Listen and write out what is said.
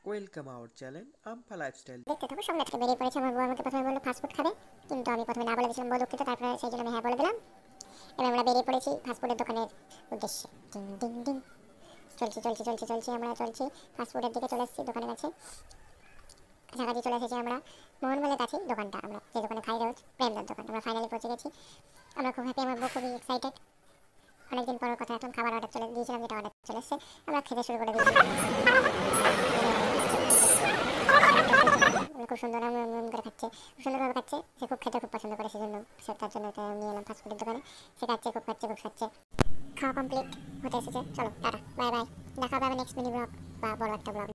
Welcome our channel আমফা lifestyle. দেখতে থাকো, সামনে থেকে বেরিয়ে পড়েছে। আমার বউ আমাকে প্রথমে বললো ফাস্টফুড খাবে, কিন্তু আমি প্রথমে না বলে দিয়েছিলাম বউ দুঃখিত, তারপরে সেই জন্য আমি হ্যাঁ বলে দিলাম। এবার আমরা বেরিয়ে পড়েছি ফাস্টফুডের দোকানের উদ্দেশ্যে। ডিং ডিং ডিং। চলছি আমরা চলছি ফাস্টফুডের দিকে, চলে এসেছি দোকানের কাছে। কাছাকাছি চলে এসেছি আমরা মোহনবালের কাছে। দোকানটা আমরা যে দোকানে খাই রোজ, প্রেমদার দোকান, আমরা ফাইনালি পৌঁছে গেছি। আমরা খুব হ্যাপি, আমার বউ খুবই এক্সাইটেড। অনেকদিন পরের কথা, এখন খাবার অর্ডার চলে দিয়েছিলাম, যেটা অর্ডার চলে এসেছে। আমরা খেতে শুরু করে দিয়েছি। খুব সুন্দর করে খাচ্ছে, খুব সুন্দরভাবে খাচ্ছে। সে খুব খেতে খুব পছন্দ করে, সেজন্য তার জন্য নিয়ে এলাম ফাস্টফুডের দোকানে। সে খাচ্ছে। খাওয়া কমপ্লিট হতে এসেছে। চলো টাটা, বাই বাই, দেখা হবে আবার নেক্সট মিনি ব্লগ বা বড় একটা ব্লগ।